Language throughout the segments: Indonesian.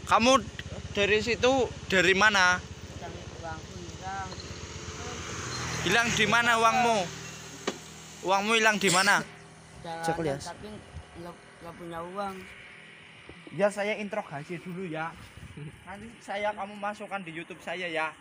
Kamu dari situ dari mana? Uangku hilang. Hilang di mana uangmu? Uangmu hilang di mana? Cek Jalanan, lihat. tapi nggak punya uang. Ya saya interogasi dulu ya. Nanti kamu masukkan di YouTube saya ya.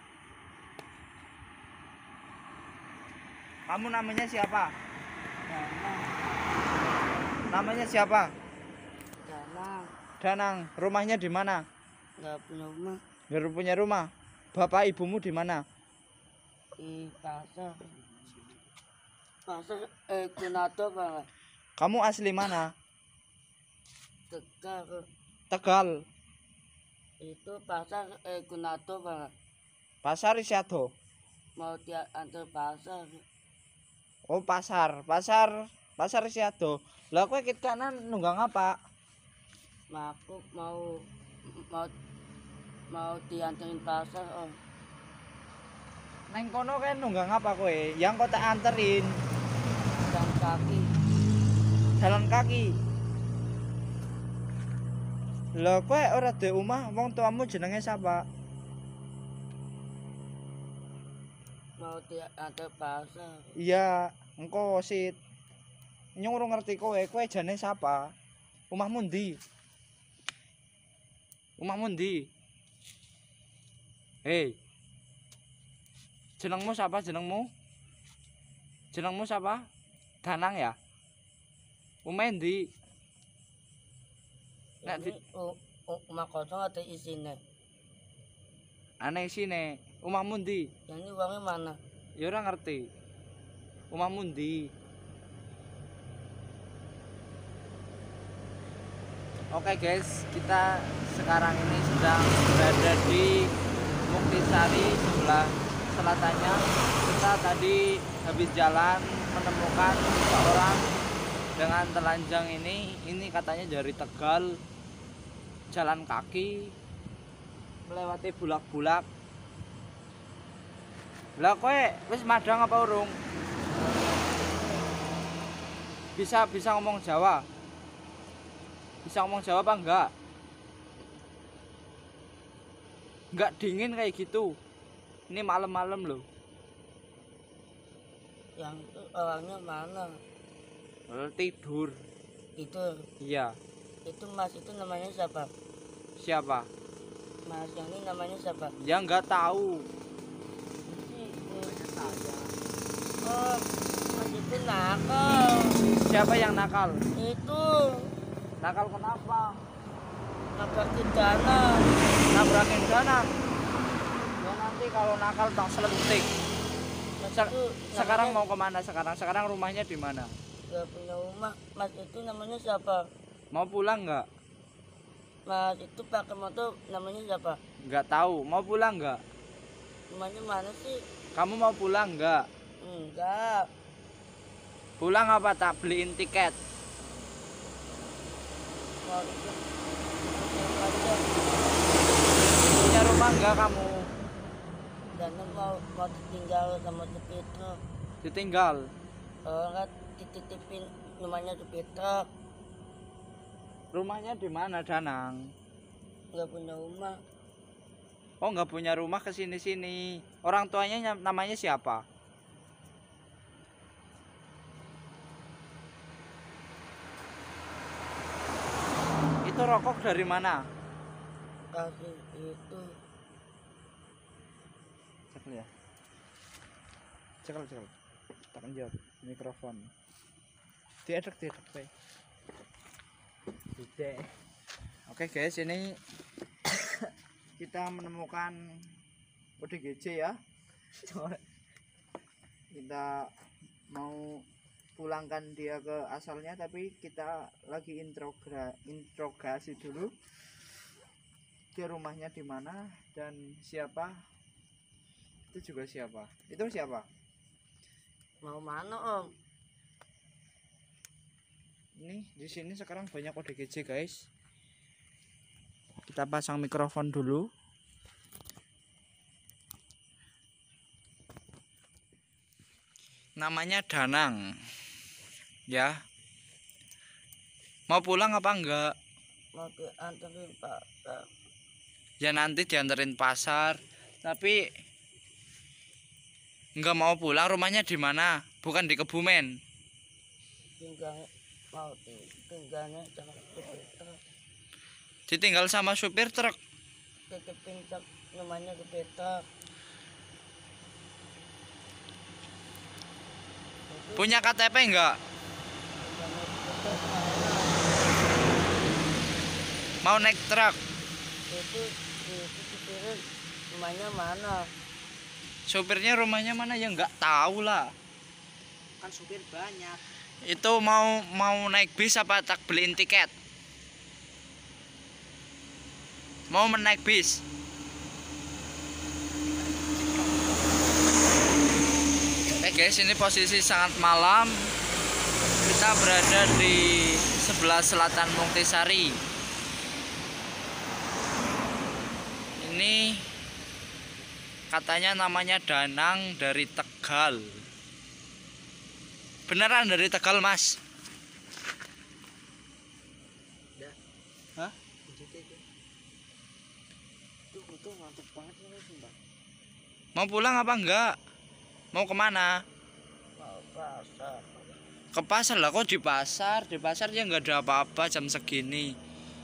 Kamu namanya siapa? Danang, Namanya siapa? danang, Danang. Rumahnya di mana? nggak punya rumah. Baru punya rumah. Bapak ibumu di mana? Di pasar. Pasar Kunato Pak. Kamu asli mana? Tegal. Tegal. Itu pasar Kunato Pak. Pasar Isyado. Mau dia antar pasar. Oh pasar Isyado. Lah kowe kitana nunggang apa? Aku mau mau dianterin pasar om. Neng kono kan nunggang apa kowe? Yang kok tak anterin. Dan kaki. Jalan kaki. Lah kowe ora duwe omah, wong tuamu jenenge sapa? Mau diantar pasar. Iya, engko sit. Nyong ora ngerti kowe jane sapa? Omahmu ndi? Omahmu ndi? Hei. Jenengmu siapa jenengmu? Jenengmu siapa? Danang ya? Omah ndi? Nek Ini rumah kosong ada isinya. aneh sine. Omahmu ndi? Yang ini uangnya mana? Ya ora ngerti. Omahmu ndi? Oke guys, kita sekarang ini sedang berada di Muktisari sebelah selatannya. Kita tadi habis jalan menemukan seorang dengan telanjang ini. Ini katanya dari Tegal, jalan kaki melewati bulak-bulak. Lah kowe wis madang apa urung? Bisa ngomong Jawa? Bisa ngomong Jawa apa enggak? Enggak dingin kayak gitu. Ini malam-malam loh. Yang itu orangnya mana? Tidur. Itu Iya. itu mas itu namanya siapa? Siapa? Mas yang ini namanya siapa? Ya enggak tahu. Oh, mas itu nakal. Siapa yang nakal? Itu Nakal kenapa? nabrakin dana. Nabrakin Danang. Ya nanti kalau nakal tak selentik. Mas Se- itu Sekarang namanya mau kemana sekarang? Sekarang rumahnya di mana? nggak punya rumah. Mas itu namanya siapa? Mau pulang enggak? Mas itu pakai motor namanya siapa? Enggak tahu. Mau pulang enggak? Rumahnya mana sih? Kamu mau pulang enggak? Enggak. Pulang apa tak beliin tiket? Mau ikut aja. Punya rumah enggak kamu? Dana mau ditinggal sama supir truk. Ditinggal. Orang dititipin rumahnya supir truk. Rumahnya di mana Danang? Nggak punya rumah. Oh nggak punya rumah kesini-sini. Orang tuanya namanya siapa? Itu rokok dari mana? Kasih itu Cekel ya. Cekel. Tak jawab mikrofon. Diedek bae. Tidak. Oke guys, ini kita menemukan ODGJ ya. Kita mau pulangkan dia ke asalnya, tapi kita lagi interogasi dulu. Dia rumahnya di mana dan siapa? Itu juga siapa? Itu siapa? mau mana om? Ini di sini sekarang banyak ODGJ guys. Kita pasang mikrofon dulu. Namanya Danang. Ya. Mau pulang apa enggak? Mau dianterin pasar. Ya nanti dianterin pasar, tapi nggak mau pulang. Rumahnya di mana? Bukan di Kebumen. Tinggalnya jangan supir truk. Ditinggal sama supir truk. Titipin truk, namanya supir truk. Punya KTP enggak? Mau naik truk. Itu supirnya rumahnya mana? Supirnya rumahnya mana ya nggak tahu lah. Kan supir banyak. Itu mau naik bis apa tak beliin tiket? Mau menaik bis. Guys, ini posisi sangat malam. Kita berada di sebelah selatan Muktisari. Ini katanya namanya Danang dari Tegal. Beneran dari Tegal, Mas? Hah? Itu mantep banget ini, Mbak. Mau pulang apa enggak? Mau kemana? Mau pasar. Ke pasar lah, kok di pasar? Di pasar ya nggak ada apa-apa jam segini.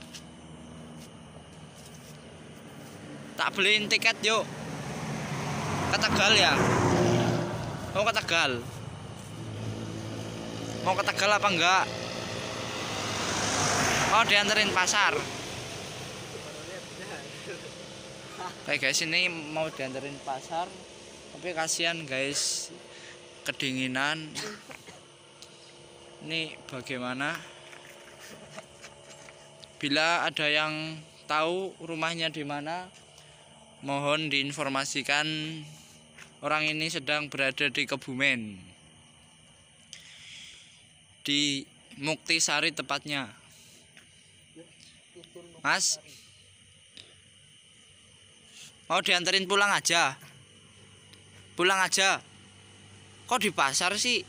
Tak beliin tiket yuk. Ke Tegal ya? Mau ke Tegal? Mau ke Tegal apa enggak? Oh, dianterin pasar. Oke guys, ini mau dianterin pasar. Tapi kasihan guys, kedinginan. Ini bagaimana? Bila ada yang tahu rumahnya di mana, mohon diinformasikan. Orang ini sedang berada di Kebumen, di Muktisari tepatnya. Mas, mau dianterin pulang aja? Pulang aja. Kok di pasar sih?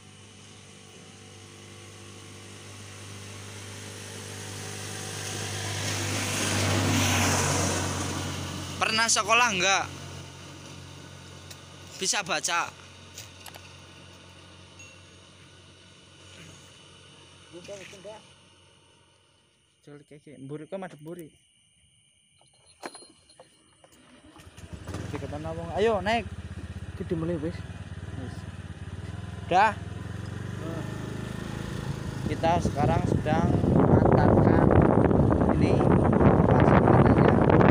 Pernah sekolah enggak? Bisa baca? Jual kayak mburi kok madhep mburi. Diketan wong. Ayo naik. Gede mulai wis. Dah. Kita sekarang sedang mengantarkan ini pasar katanya.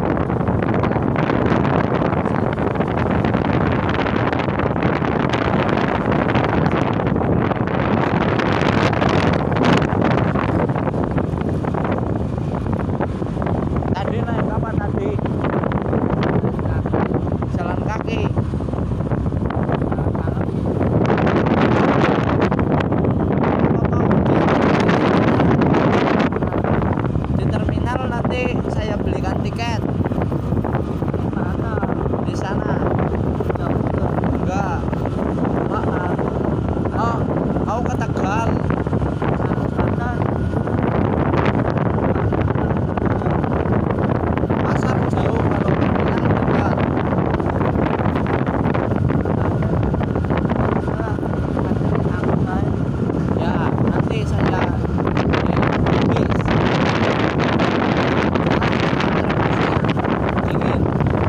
Tadi naik kapan tadi? Jalan kaki. Di terminal nanti saya belikan tiket. Di mana? Di sana. Enggak. Oh, mau ke Tegal. Pasar jauh, kalau terminal dekat. Ya, nanti saya di bis. Dingin.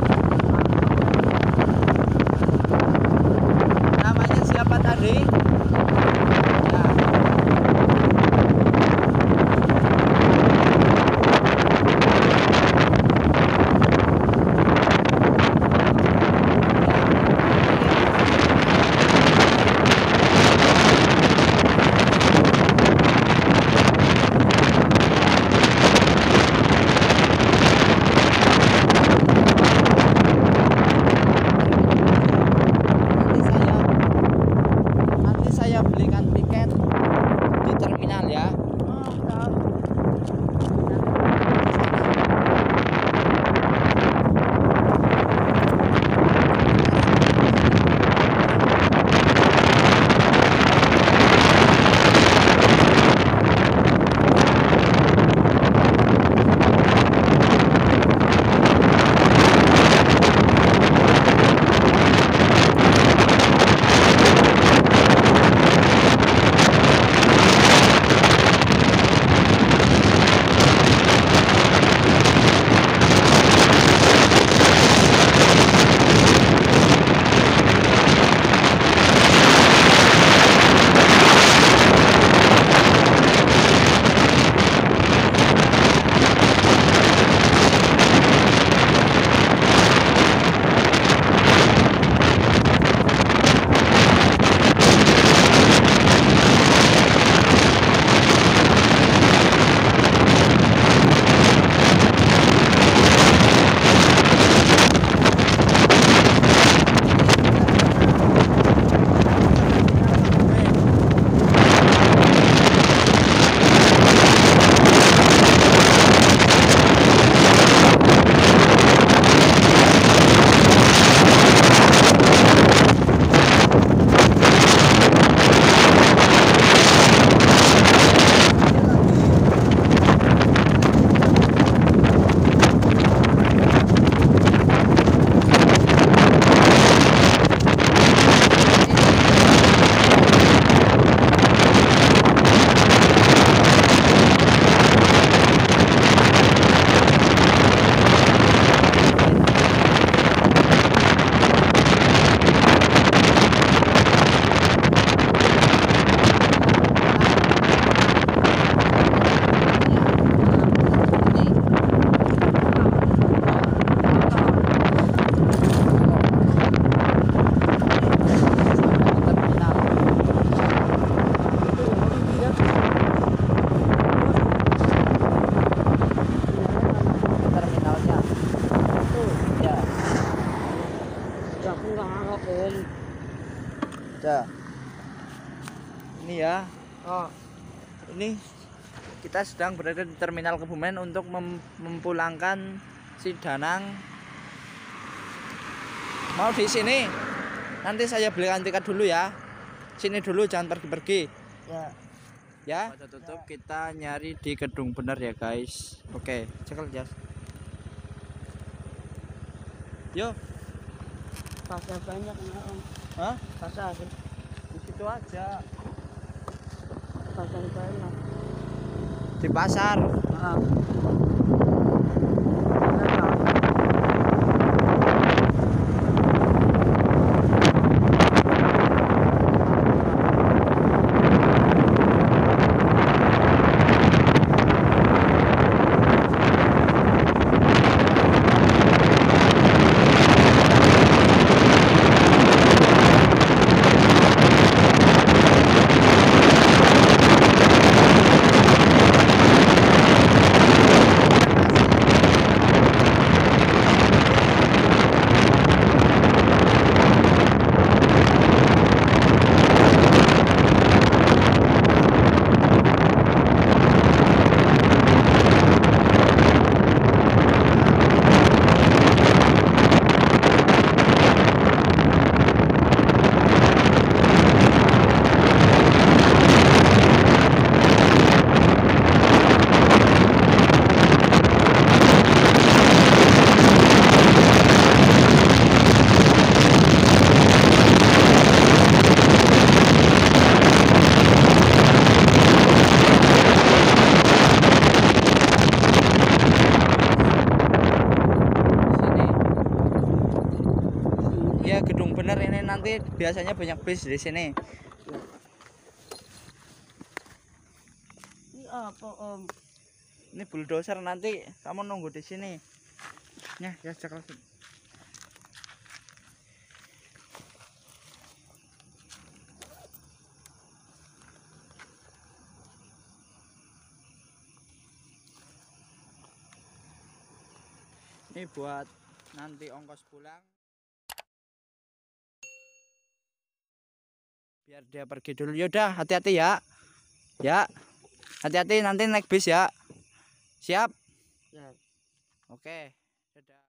Namanya siapa tadi? Ya. Nanti saya belikan tiket di terminal ya. Ya. Ini ya. Oh. Ini kita sedang berada di terminal Kebumen untuk mempulangkan si Danang. Mau di sini. Nanti saya belikan tiket dulu ya. Sini dulu, jangan pergi-pergi. Ya. Ya. Pada tutup kita nyari di gedung bener ya guys. Oke, cekel jas. Yo. Pasar banyak enggak Om? Hah? Pasar. Di situ aja. Pasar banyak. Di pasar. Ah. Ya gedung bener ini, nanti biasanya banyak bis di sini. Ini apa Om? Ini bulldozer, nanti kamu nunggu di sini. Ya, ya cekel. Ini buat nanti ongkos pulang. Biar dia pergi dulu. Yaudah, hati-hati ya. Ya. Hati-hati nanti naik bis ya. Siap? Ya. Oke. Dadah.